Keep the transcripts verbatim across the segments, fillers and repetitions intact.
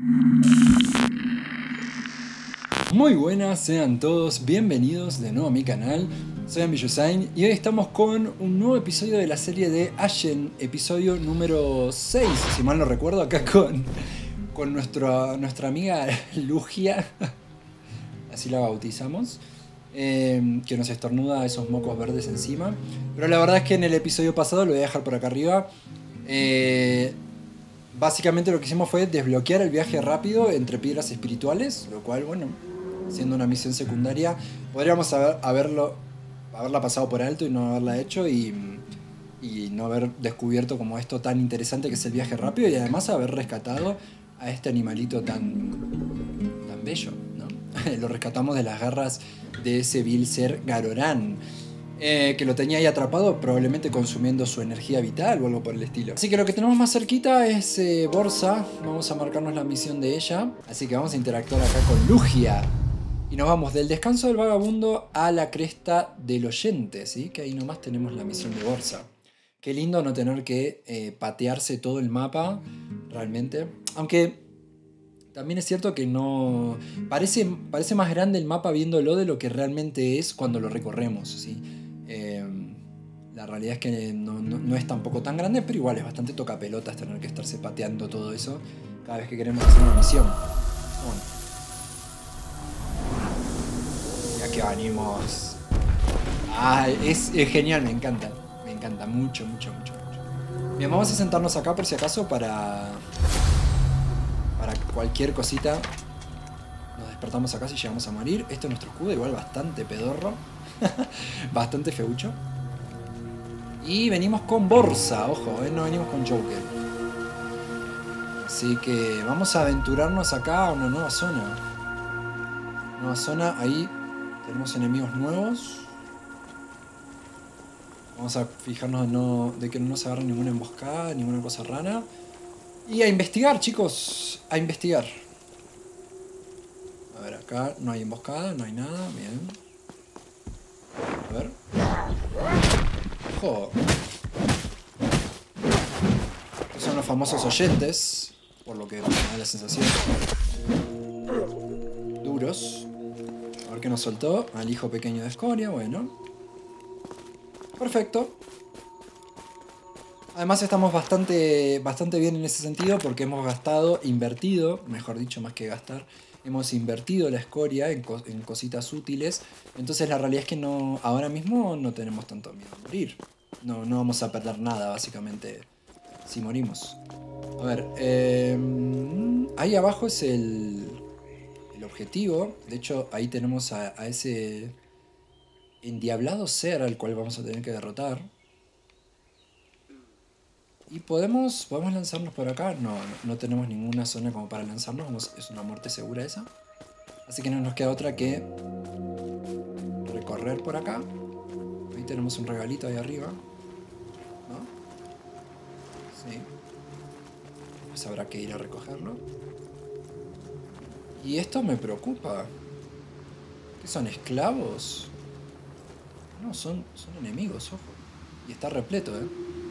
Muy buenas, sean todos bienvenidos de nuevo a mi canal. Soy Ambillosain y hoy estamos con un nuevo episodio de la serie de Ashen, episodio número seis, si mal no recuerdo, acá con, con nuestro, nuestra amiga Lugia, así la bautizamos, eh, que nos estornuda esos mocos verdes encima. Pero la verdad es que en el episodio pasado, lo voy a dejar por acá arriba, eh, básicamente lo que hicimos fue desbloquear el viaje rápido entre piedras espirituales, lo cual, bueno, siendo una misión secundaria, podríamos haber, haberlo, haberla pasado por alto y no haberla hecho y, y no haber descubierto como esto tan interesante que es el viaje rápido, y además haber rescatado a este animalito tan, tan bello, ¿no? Lo rescatamos de las garras de ese vil ser Garorán, eh, que lo tenía ahí atrapado, probablemente consumiendo su energía vital o algo por el estilo. Así que lo que tenemos más cerquita es eh, Borsa. Vamos a marcarnos la misión de ella, así que vamos a interactuar acá con Lugia. Y nos vamos del descanso del vagabundo a la cresta del oyente, ¿sí? Que ahí nomás tenemos la misión de Borsa. Qué lindo no tener que eh, patearse todo el mapa, realmente. Aunque también es cierto que no... Parece, parece más grande el mapa viéndolo de lo que realmente es cuando lo recorremos, ¿sí? Eh, la realidad es que no, no, no es tampoco tan grande, pero igual es bastante tocapelotas tener que estarse pateando todo eso cada vez que queremos hacer una misión. Bueno. Que venimos. Ah, es, es genial, me encanta. Me encanta mucho, mucho, mucho, mucho. Bien, vamos a sentarnos acá por si acaso para. Para cualquier cosita. Nos despertamos acá si llegamos a morir. Este es nuestro escudo, igual bastante pedorro. Bastante feucho. Y venimos con Borsa, ojo, ¿eh? No venimos con Joker. Así que vamos a aventurarnos acá a una nueva zona. Nueva zona, ahí. Tenemos enemigos nuevos. Vamos a fijarnos de, no, de que no nos agarre ninguna emboscada, ninguna cosa rara. Y a investigar, chicos. A investigar. A ver, acá no hay emboscada, no hay nada. Bien. A ver. Ojo. Estos son los famosos oyentes. Por lo que me da la sensación. Duros. A ver qué nos soltó. Al hijo pequeño de escoria, bueno. Perfecto. Además estamos bastante, bastante bien en ese sentido porque hemos gastado, invertido, mejor dicho, más que gastar, hemos invertido la escoria en, co en cositas útiles. Entonces la realidad es que no, ahora mismo no tenemos tanto miedo a morir. No, no vamos a perder nada, básicamente, si morimos. A ver, eh, ahí abajo es el... el objetivo. De hecho, ahí tenemos a, a ese endiablado ser al cual vamos a tener que derrotar. Y podemos, podemos lanzarnos por acá. No, no, no tenemos ninguna zona como para lanzarnos. Vamos, es una muerte segura esa. Así que no nos queda otra que recorrer por acá. Ahí tenemos un regalito ahí arriba, ¿no? Sí. Pues habrá que ir a recogerlo. Y esto me preocupa. ¿Qué son, esclavos? No, son, son enemigos, ojo. Y está repleto, ¿eh?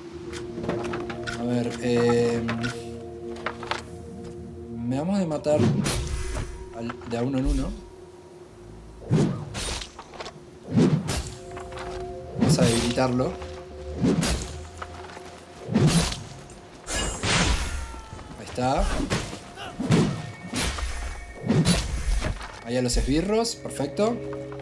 A ver, eh... me vamos de matar al, de a uno en uno. Vamos a debilitarlo. Ahí está. Ahí a los esbirros, perfecto.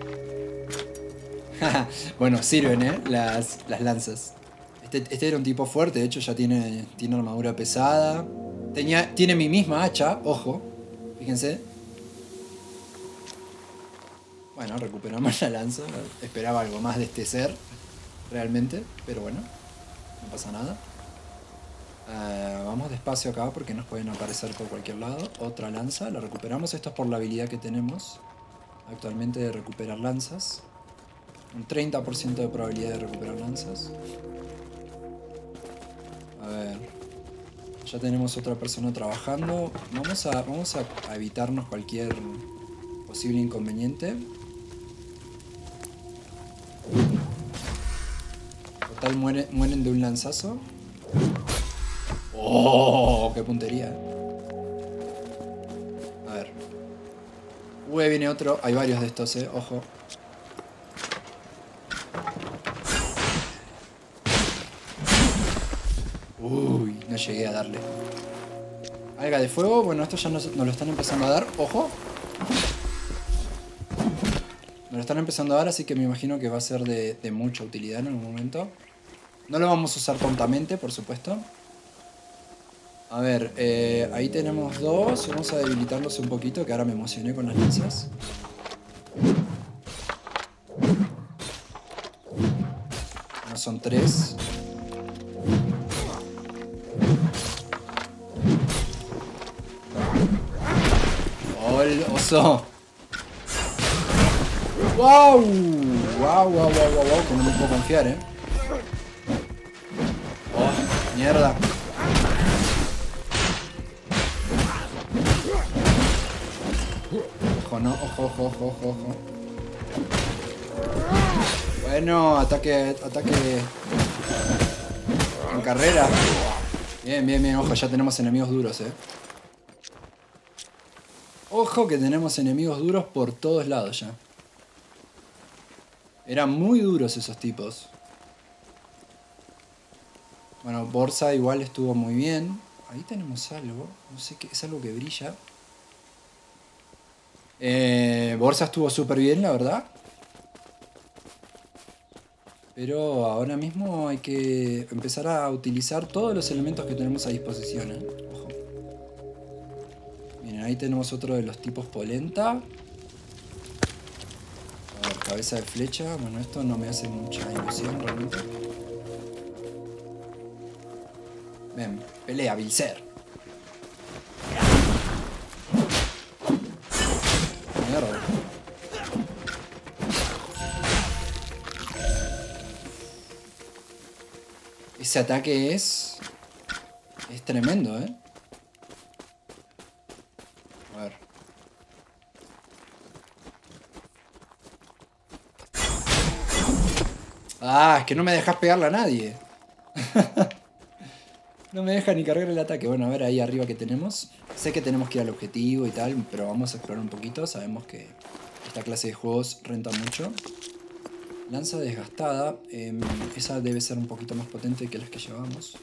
Bueno, sirven, ¿eh? Las, las lanzas. Este, este era un tipo fuerte, de hecho ya tiene, tiene armadura pesada. Tenía, tiene mi misma hacha, ojo. Fíjense. Bueno, recuperamos la lanza. Esperaba algo más de este ser, realmente. Pero bueno, no pasa nada. Uh, vamos despacio acá porque nos pueden aparecer por cualquier lado. Otra lanza, la recuperamos. Esto es por la habilidad que tenemos actualmente de recuperar lanzas. Un treinta por ciento de probabilidad de recuperar lanzas. A ver. Ya tenemos otra persona trabajando. Vamos a, vamos a, a evitarnos cualquier posible inconveniente. Total, muere, mueren de un lanzazo. ¡Oh! ¡Qué puntería! Uy, viene otro. Hay varios de estos, eh. Ojo. Uy, no llegué a darle. Alga de fuego. Bueno, esto ya nos, nos lo están empezando a dar. Ojo. Nos lo están empezando a dar, así que me imagino que va a ser de, de mucha utilidad en algún momento. No lo vamos a usar tontamente, por supuesto. A ver, eh, ahí tenemos dos. Vamos a debilitarlos un poquito, que ahora me emocioné con las lanzas. No son tres. ¡Oh, el oso! ¡Wow! ¡Wow, wow, wow, wow, wow! Como no puedo confiar, ¿eh? ¡Oh, mierda! Ojo, no, ojo, ojo, ojo, ojo, ojo. Bueno, ataque, ataque en carrera. Bien, bien, bien, ojo, ya tenemos enemigos duros, eh. Ojo que tenemos enemigos duros por todos lados ya. Eran muy duros esos tipos. Bueno, Borsa igual estuvo muy bien. Ahí tenemos algo, no sé qué, es algo que brilla. Eh, Borsa estuvo súper bien, la verdad. Pero ahora mismo hay que empezar a utilizar todos los elementos que tenemos a disposición, ¿eh? Ojo. Miren, ahí tenemos otro de los tipos polenta. A ver, cabeza de flecha. Bueno, esto no me hace mucha ilusión realmente. Ven, pelea, Vilcer. Mierda. Ese ataque es... Es tremendo, ¿eh? A ver. Ah, es que no me dejas pegarle a nadie. No me deja ni cargar el ataque. Bueno, a ver ahí arriba que tenemos. Sé que tenemos que ir al objetivo y tal, pero vamos a explorar un poquito. Sabemos que esta clase de juegos renta mucho. Lanza desgastada. Eh, esa debe ser un poquito más potente que las que llevamos.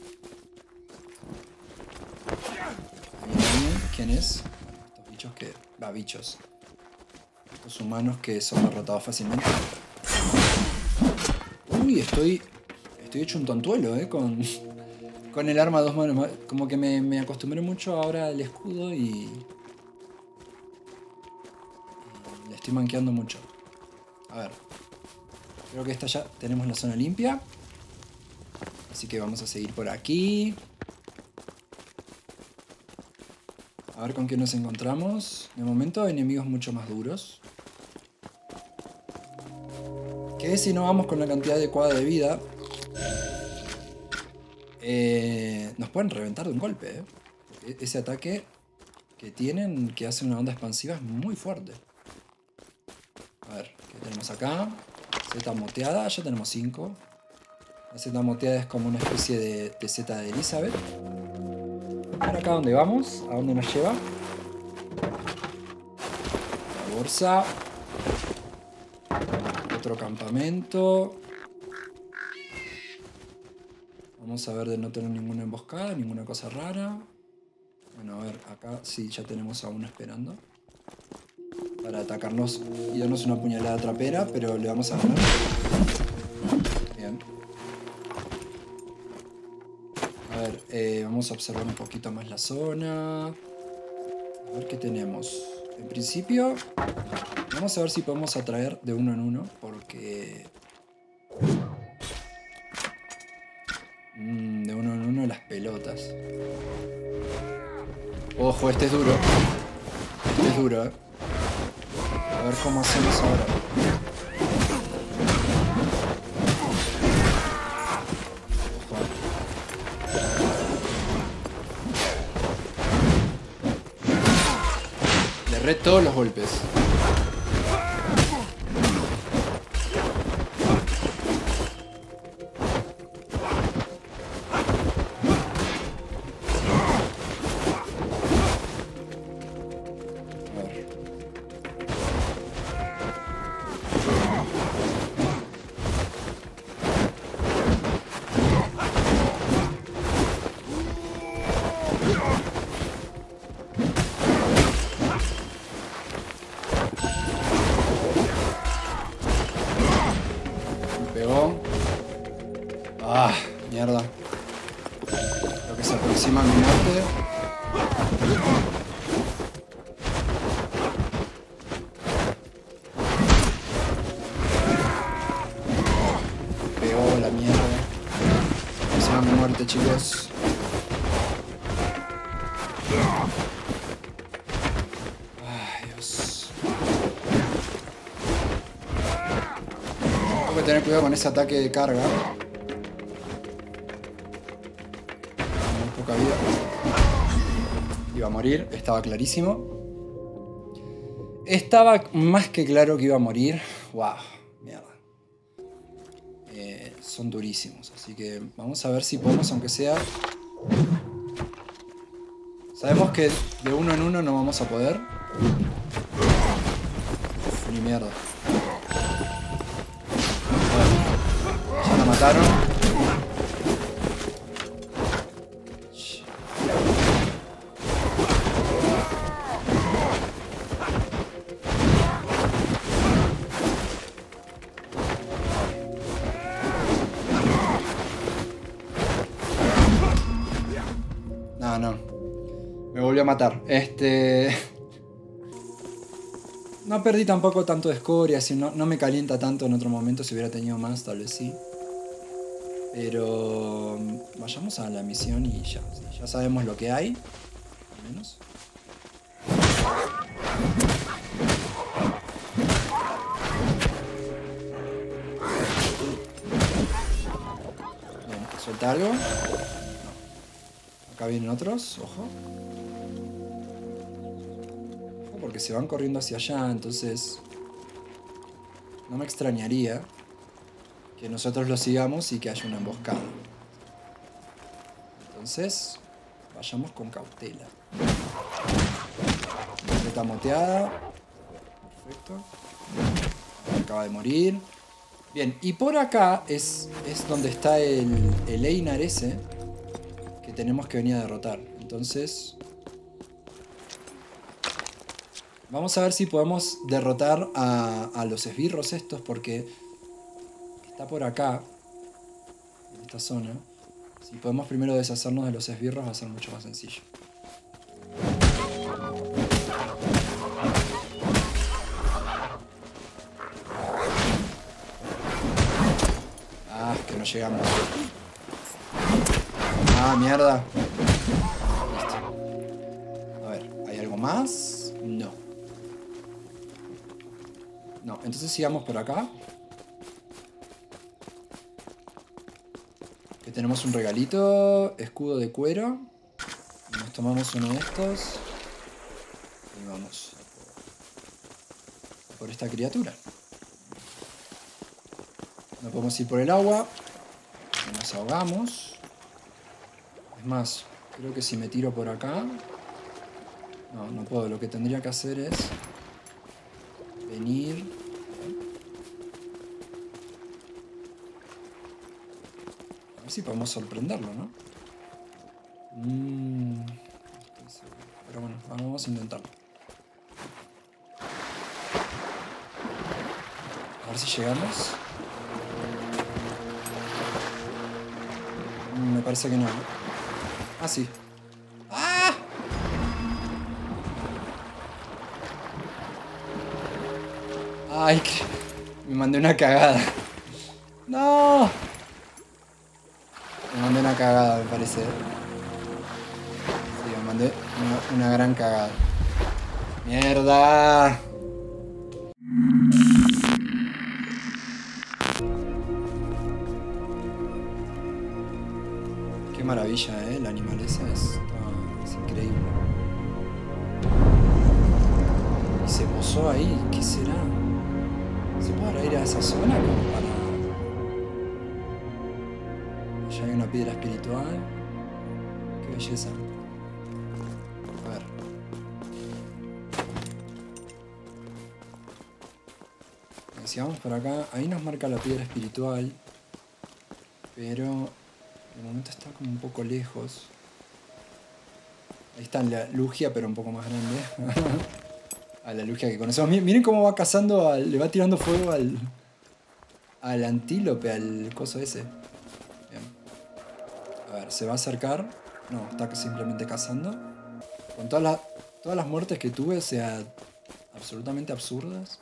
¿Quién es? Bueno, estos bichos que... Va, bichos. Estos humanos que son derrotados fácilmente. Uy, estoy... Estoy hecho un tontuelo, eh, con... Con el arma a dos manos. Como que me, me acostumbré mucho ahora al escudo y... y... Le estoy manqueando mucho. A ver. Creo que esta ya tenemos la zona limpia. Así que vamos a seguir por aquí. A ver con qué nos encontramos. De momento enemigos mucho más duros. Que si no vamos con la cantidad adecuada de vida... Eh, nos pueden reventar de un golpe, ¿eh? Ese ataque que tienen, que hace una onda expansiva, es muy fuerte. A ver, ¿qué tenemos acá? Z moteada, ya tenemos cinco. La Z moteada es como una especie de, de Z de Elizabeth. A ver acá dónde vamos, a dónde nos lleva. La bolsa. Otro campamento. Vamos a ver de no tener ninguna emboscada, ninguna cosa rara. Bueno, a ver, acá sí, ya tenemos a uno esperando. Para atacarnos y darnos una puñalada trapera, pero le vamos a ganar. Bien. A ver, eh, vamos a observar un poquito más la zona. A ver qué tenemos. En principio, vamos a ver si podemos atraer de uno en uno, porque... Mm, de uno en uno las pelotas. Ojo, este es duro. Este es duro, eh. A ver cómo hacemos ahora. Ojo. Le erré todos los golpes. Suerte, chicos. Ay, Dios. Tengo que tener cuidado con ese ataque de carga. Muy poca vida. Iba a morir, estaba clarísimo. Estaba más que claro que iba a morir. Wow, mierda. Eh, son durísimos, así que vamos a ver si podemos, aunque sea... Sabemos que de uno en uno no vamos a poder. Uf, ni mierda. Bueno, ya la mataron. No, no. Me volvió a matar. Este... No perdí tampoco tanto de escoria, si no, no me calienta tanto en otro momento. Si hubiera tenido más, tal vez sí. Pero... vayamos a la misión y ya. Ya sabemos lo que hay. Al menos. Bien, suelta algo. No. Acá vienen otros, ojo. Porque se van corriendo hacia allá, entonces no me extrañaría que nosotros los sigamos y que haya una emboscada. Entonces, vayamos con cautela. Está moteada. Perfecto. Acaba de morir. Bien, y por acá es, es donde está el, el Einar ese que tenemos que venir a derrotar. Entonces... vamos a ver si podemos derrotar a, a los esbirros estos, porque está por acá, en esta zona. Si podemos primero deshacernos de los esbirros va a ser mucho más sencillo. Ah, que no llegamos. Ah, mierda. Listo. A ver, ¿hay algo más? No. No, entonces sigamos por acá. Que tenemos un regalito. Escudo de cuero. Nos tomamos uno de estos. Y vamos a por esta criatura. No podemos ir por el agua. Nos ahogamos. Es más, creo que si me tiro por acá... No, no puedo. Lo que tendría que hacer es... venir... a ver si podemos sorprenderlo, ¿no? Mm, pero bueno, vamos a intentarlo. A ver si llegamos. Mm, me parece que no. Ah, sí. ¡Ah! Ay, que... me mandé una cagada. ¡No! Me mandé una cagada, me parece. Sí, me mandé una, una gran cagada. ¡Mierda! Qué maravilla, ¿eh? El animal ese es, es increíble. Y se posó ahí, ¿qué será? ¿Se podrá ir a esa zona como para...? Allá hay una piedra espiritual. Qué belleza. A ver. Si vamos por acá, ahí nos marca la piedra espiritual. Pero de momento está como un poco lejos. Ahí está la Lugia, pero un poco más grande. A la Lugia que conocemos. Miren cómo va cazando, al, le va tirando fuego al, al antílope, al coso ese. Bien. A ver, ¿se va a acercar? No, está simplemente cazando. Con todas, la, todas las muertes que tuve, o sea, absolutamente absurdas.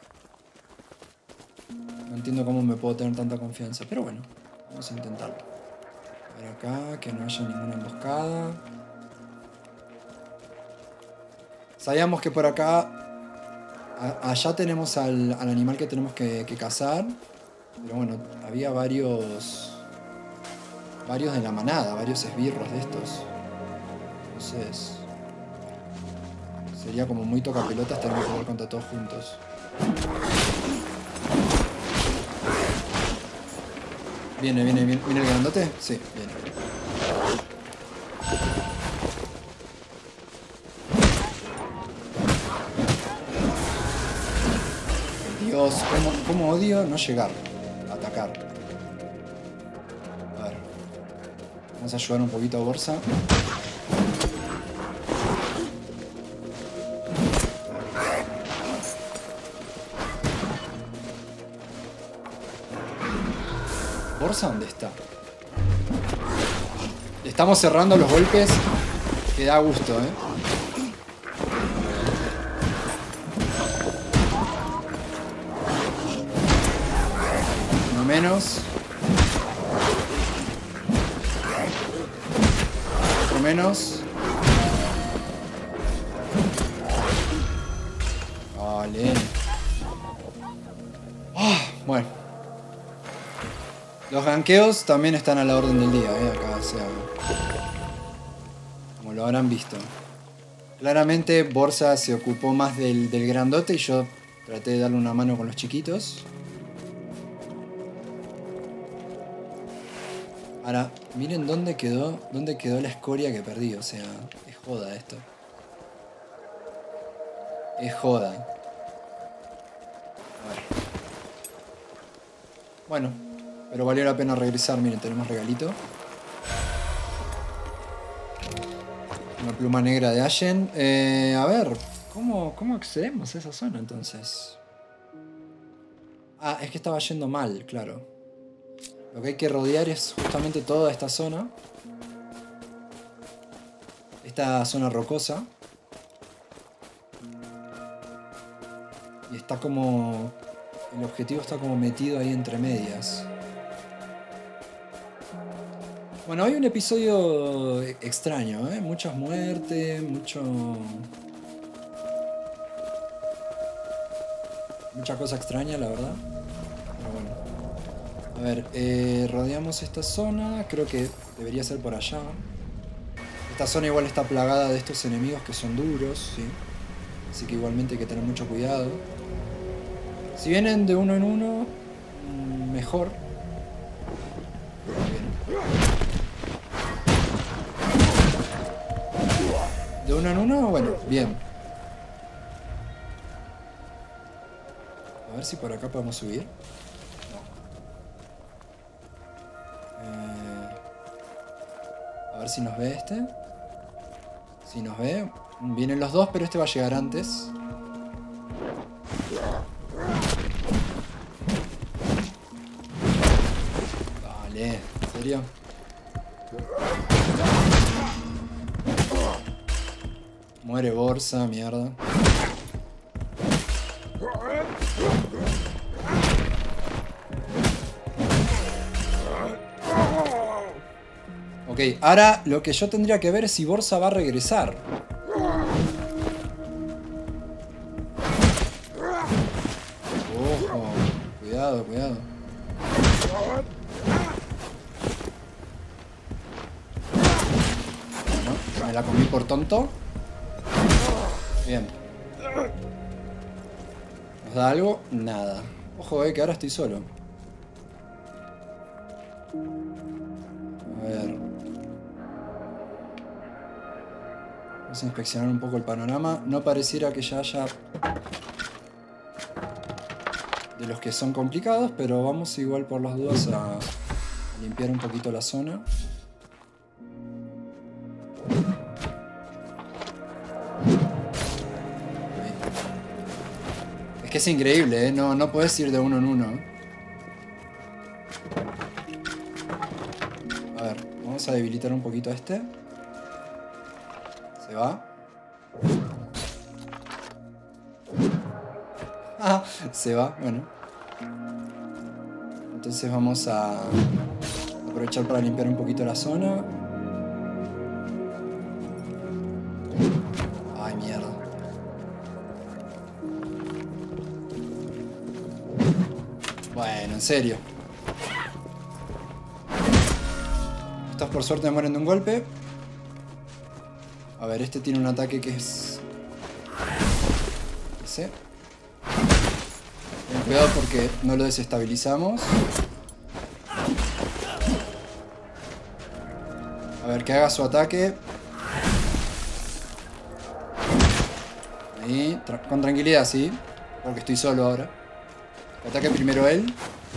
No entiendo cómo me puedo tener tanta confianza, pero bueno, vamos a intentarlo. ver acá, que no haya ninguna emboscada. Sabíamos que por acá, a, allá tenemos al, al animal que tenemos que, que cazar. Pero bueno, había varios, varios de la manada, varios esbirros de estos. Entonces, sería como muy tocapelotas tener que jugar contra todos juntos. Viene, viene, viene, viene el grandote. Sí, viene. Dios, cómo, cómo odio no llegar a atacar. A ver. Vamos a ayudar un poquito a Borsa. ¿Borsa dónde está? Estamos cerrando los golpes que da gusto, ¿eh? No menos. Otro menos. Vale. Ah, bueno. Los ganqueos también están a la orden del día, ¿eh? Acá, o sea, como lo habrán visto. Claramente Borsa se ocupó más del, del grandote y yo traté de darle una mano con los chiquitos. Ahora, miren dónde quedó, dónde quedó la escoria que perdí, o sea, es joda esto. Es joda. A ver. Bueno. Pero valió la pena regresar, miren, tenemos regalito. Una pluma negra de Ashen. Eh, a ver, ¿cómo, ¿cómo accedemos a esa zona entonces? Ah, es que estaba yendo mal, claro. Lo que hay que rodear es justamente toda esta zona. Esta zona rocosa. Y está como... El objetivo está como metido ahí entre medias. Bueno, hay un episodio extraño, ¿eh? Muchas muertes, mucho... Mucha cosa extraña, la verdad. Pero bueno. A ver, eh, rodeamos esta zona. Creo que debería ser por allá. Esta zona igual está plagada de estos enemigos que son duros, ¿sí? Así que igualmente hay que tener mucho cuidado. Si vienen de uno en uno, mejor. De uno en uno, bueno, bien. A ver si por acá podemos subir. No. Eh, a ver si nos ve este. Si nos ve. Vienen los dos, pero este va a llegar antes. Vale, ¿en serio? Muere Borsa, mierda. Ok, ahora lo que yo tendría que ver es si Borsa va a regresar. Ojo, cuidado, cuidado. Bueno, me la comí por tonto. Bien. ¿Nos da algo? Nada. Ojo, eh, que ahora estoy solo. A ver. Vamos a inspeccionar un poco el panorama. No pareciera que ya haya de los que son complicados, pero vamos igual por las dudas a limpiar un poquito la zona. Es que es increíble, ¿eh? No, no puedes ir de uno en uno. A ver, vamos a debilitar un poquito a este. Se va. Ah, se va, bueno. Entonces vamos a aprovechar para limpiar un poquito la zona. Ay, mierda. Bueno, en serio. Estos por suerte mueren de un golpe. A ver, este tiene un ataque que es... ese. Ten cuidado porque no lo desestabilizamos. A ver, que haga su ataque. Ahí, tra con tranquilidad, sí. Porque estoy solo ahora. Ataque primero él.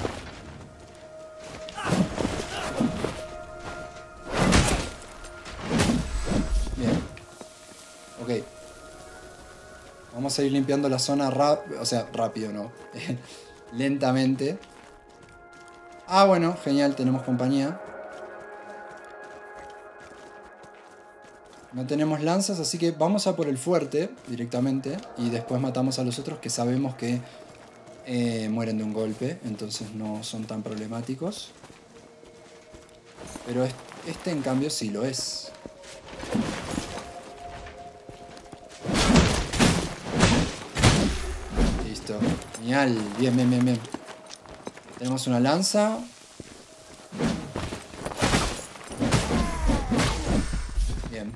Bien. Ok. Vamos a ir limpiando la zona rápido. O sea, rápido, no. Lentamente. Ah, bueno, genial, tenemos compañía. No tenemos lanzas, así que vamos a por el fuerte directamente. Y después matamos a los otros que sabemos que eh, mueren de un golpe. Entonces no son tan problemáticos. Pero este en cambio sí lo es. Listo. Genial. Bien, bien, bien, bien. Tenemos una lanza. Bien.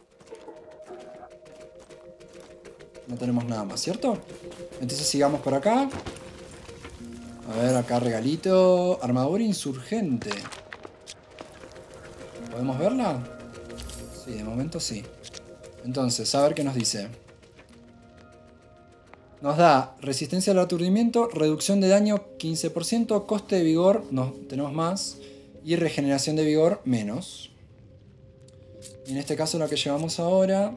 No tenemos nada más, ¿cierto? Entonces sigamos por acá. A ver, acá regalito. Armadura insurgente. ¿Podemos verla? Sí, de momento sí. Entonces, a ver qué nos dice. Nos da resistencia al aturdimiento, reducción de daño quince por ciento, coste de vigor, no, tenemos más, y regeneración de vigor menos. Y en este caso la que llevamos ahora,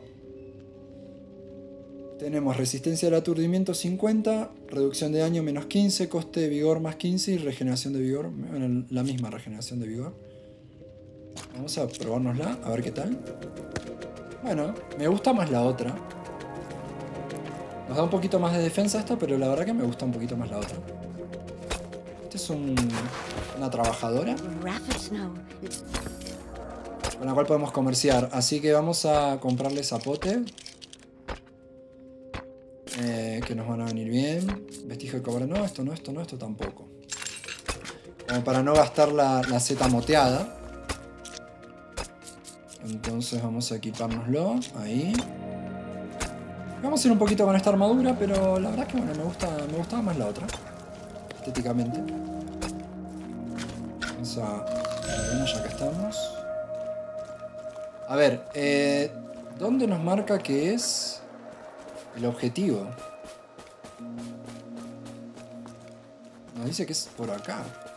tenemos resistencia al aturdimiento cincuenta, reducción de daño menos quince, coste de vigor más quince y regeneración de vigor, bueno, la misma regeneración de vigor. Vamos a probárnosla, a ver qué tal. Bueno, me gusta más la otra. Nos da un poquito más de defensa esta, pero la verdad que me gusta un poquito más la otra. Este es un, una trabajadora con la cual podemos comerciar. Así que vamos a comprarle zapote. Eh, que nos van a venir bien. Vestigio de cobre. No, esto no, esto no, esto tampoco. Como para no gastar la, la seta moteada. Entonces vamos a equipárnoslo. Ahí. Vamos a ir un poquito con esta armadura, pero la verdad que bueno, me gusta, me gustaba más la otra. Estéticamente. Vamos a... Bueno, ya que estamos. A ver, eh, ¿dónde nos marca que es el objetivo? Nos dice que es por acá.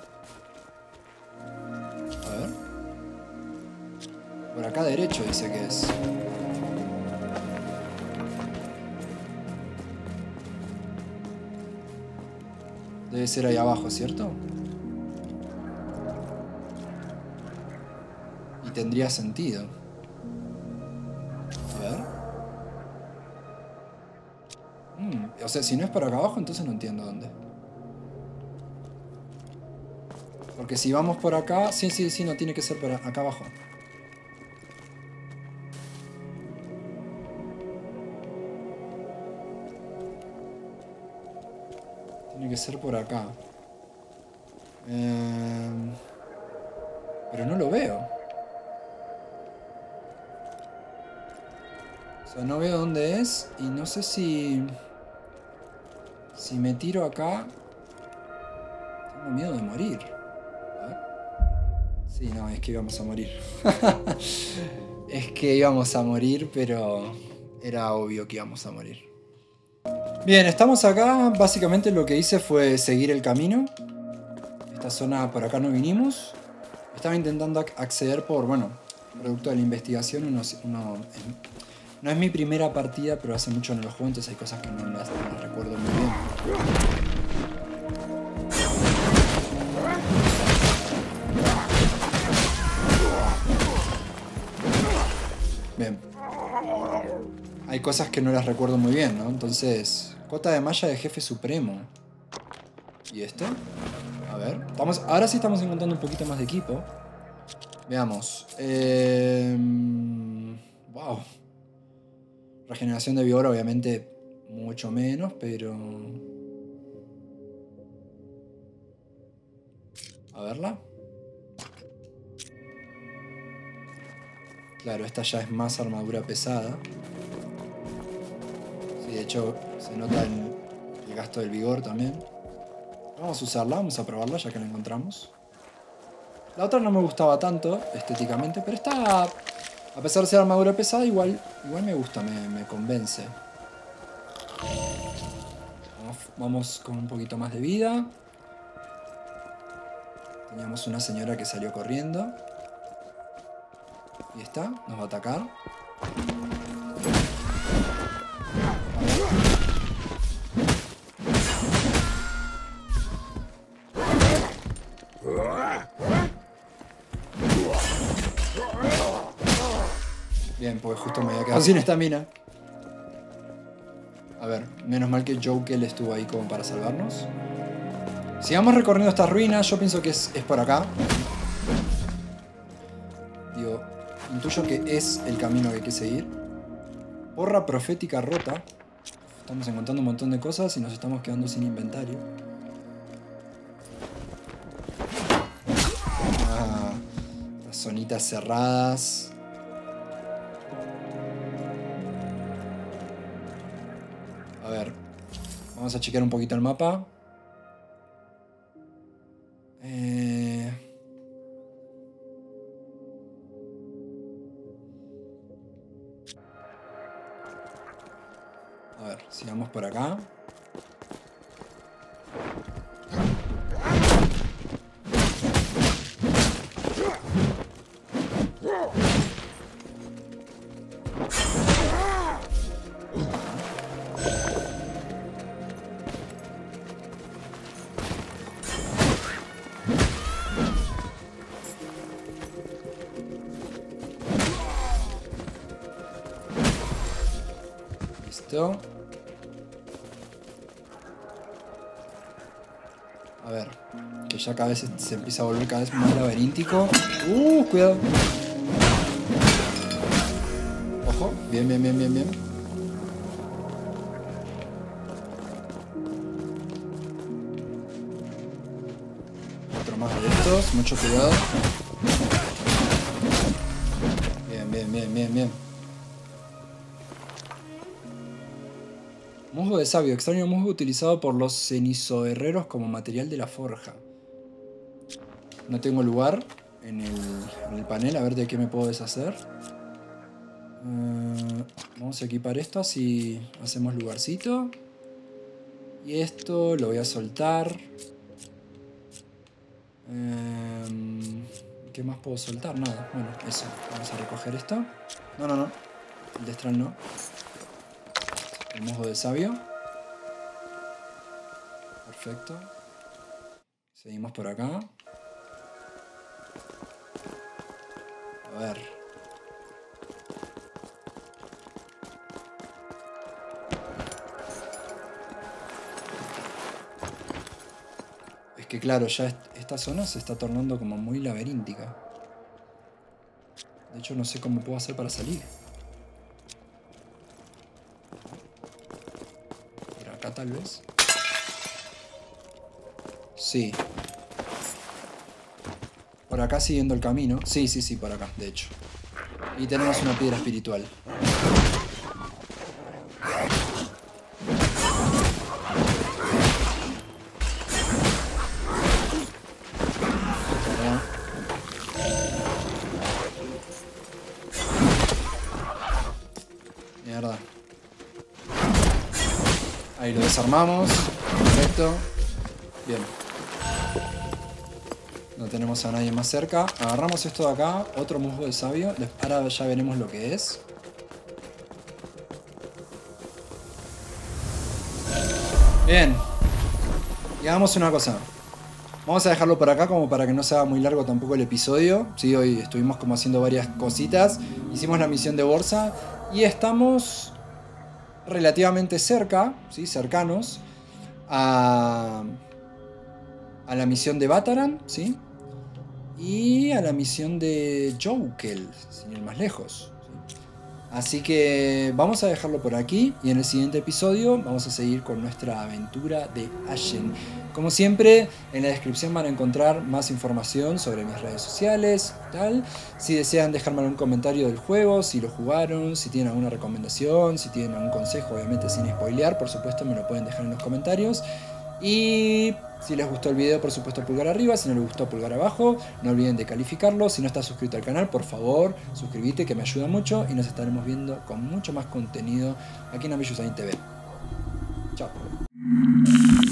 A ver. Por acá derecho dice que es. Debe ser ahí abajo, ¿cierto? Y tendría sentido. A ver. Mm, o sea, si no es por acá abajo, entonces no entiendo dónde. Porque si vamos por acá... Sí, sí, sí, no tiene que ser por acá abajo. Tiene que ser por acá. Eh, pero no lo veo. O sea, no veo dónde es. Y no sé si... Si me tiro acá... Tengo miedo de morir. A ver. Sí, no, es que íbamos a morir. Es que íbamos a morir, pero... Era obvio que íbamos a morir. Bien, estamos acá. Básicamente lo que hice fue seguir el camino. Esta zona por acá no vinimos. Estaba intentando acceder por, bueno, producto de la investigación. Uno, uno, no es mi primera partida, pero hace mucho no lo juego, entonces hay cosas que no las, no las recuerdo muy bien. Bien. Hay cosas que no las recuerdo muy bien, ¿no? Entonces... Cota de malla de jefe supremo. ¿Y este? A ver. Estamos, ahora sí estamos encontrando un poquito más de equipo. Veamos. Eh, wow. Regeneración de vigor, obviamente, mucho menos, pero... A verla. Claro, esta ya es más armadura pesada. Sí, de hecho, se nota el, el gasto del vigor también. Vamos a usarla, vamos a probarla ya que la encontramos. La otra no me gustaba tanto estéticamente, pero esta, a pesar de ser armadura pesada, igual, igual me gusta, me, me convence. Vamos, vamos con un poquito más de vida. Teníamos una señora que salió corriendo. Y está, nos va a atacar. Bien, porque justo me había quedado sin estamina. A ver, menos mal que Jokel estuvo ahí como para salvarnos. Sigamos recorriendo estas ruinas, yo pienso que es, es por acá. Digo, intuyo que es el camino que hay que seguir. Porra profética rota. Estamos encontrando un montón de cosas y nos estamos quedando sin inventario. Ah, las zonitas cerradas. A ver, vamos a chequear un poquito el mapa. Eh... A ver, sigamos por acá. Listo. A ver, que ya cada vez se empieza a volver cada vez más laberíntico. Uh, cuidado. Ojo, bien, bien, bien, bien, bien. Otro más de estos, mucho cuidado. Bien, bien, bien, bien, bien. Musgo de sabio, extraño musgo utilizado por los cenizoherreros como material de la forja. No tengo lugar en el, en el panel, a ver de qué me puedo deshacer. Uh, vamos a equipar esto, así hacemos lugarcito. Y esto lo voy a soltar. Um, ¿Qué más puedo soltar? Nada, bueno, eso. Vamos a recoger esto. No, no, no. El destral no. El musgo de sabio. Perfecto. Seguimos por acá. A ver. Es que claro, ya esta zona se está tornando como muy laberíntica. De hecho no sé cómo puedo hacer para salir. Tal vez. Sí. Por acá siguiendo el camino. Sí, sí, sí, por acá, de hecho. Y tenemos una piedra espiritual. Mierda. Ahí lo desarmamos. Perfecto. Bien. No tenemos a nadie más cerca. Agarramos esto de acá. Otro musgo de sabio. Ahora ya veremos lo que es. Bien. Y hagamos una cosa. Vamos a dejarlo por acá como para que no sea muy largo tampoco el episodio. Sí, hoy estuvimos como haciendo varias cositas. Hicimos la misión de Borsa. Y estamos relativamente cerca, ¿sí? Cercanos a, a la misión de Bataran, ¿sí? y a la misión de Jokel, sin ir más lejos. Así que vamos a dejarlo por aquí y en el siguiente episodio vamos a seguir con nuestra aventura de Ashen. Como siempre, en la descripción van a encontrar más información sobre mis redes sociales y tal. Si desean dejarme algún comentario del juego, si lo jugaron, si tienen alguna recomendación, si tienen algún consejo, obviamente sin spoilear, por supuesto me lo pueden dejar en los comentarios. Y si les gustó el video, por supuesto pulgar arriba, si no les gustó pulgar abajo, no olviden de calificarlo. Si no estás suscrito al canal, por favor, suscríbete que me ayuda mucho y nos estaremos viendo con mucho más contenido aquí en Ambitious Design T V. Chao.